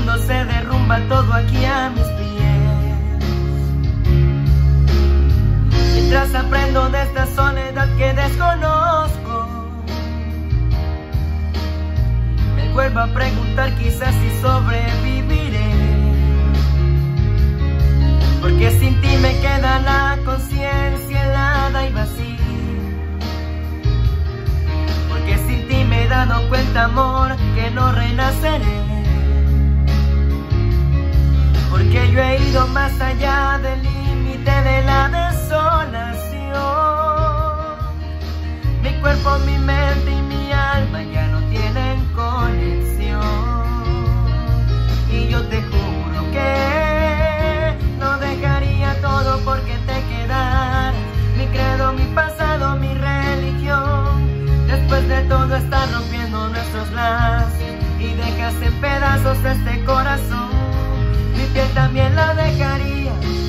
cuando se derrumba todo aquí a mis pies. Mientras aprendo de esta soledad que desconozco, me vuelvo a preguntar quizás si sobreviviré, porque sin ti me queda la conciencia helada y vacía. Porque sin ti me he dado cuenta, amor, que no renaceré. Porque yo he ido más allá del límite de la desolación. Mi cuerpo, mi mente y mi alma ya no tienen conexión. Y yo te juro que no dejaría todo porque te quedaras. Mi credo, mi pasado, mi religión. Después de todo estás rompiendo nuestros lazos y dejas en pedazos este corazón. Mi piel también la dejaría